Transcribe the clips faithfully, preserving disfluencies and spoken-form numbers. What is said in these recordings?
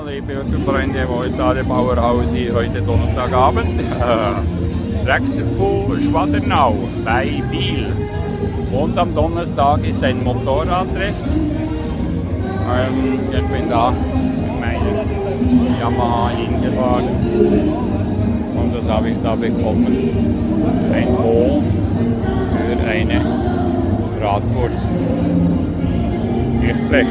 liebe YouTube-Freunde, wo ist da der Bauerhausi heute Donnerstagabend? Traktorpool Schwadernau bei Biel. Und am Donnerstag ist ein Motorradtreff. Ähm, ich bin da mit meiner Yamaha hingefahren. Und das habe ich da bekommen. Ein Bon für eine Bratwurst. Nicht schlecht.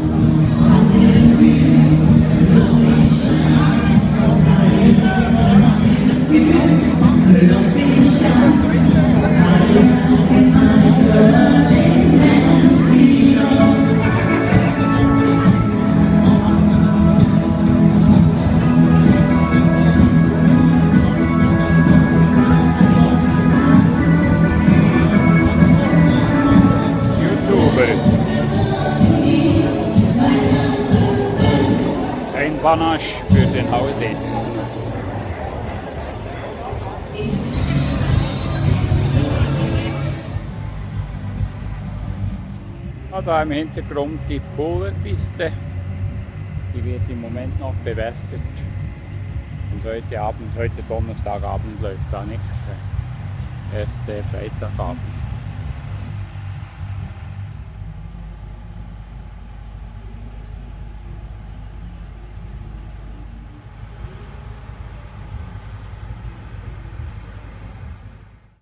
Ein Panache für den Hause. Da im Hintergrund die Pulverpiste, die wird im Moment noch bewässert. Und heute Abend, heute Donnerstagabend läuft da nichts. Erst der Freitagabend.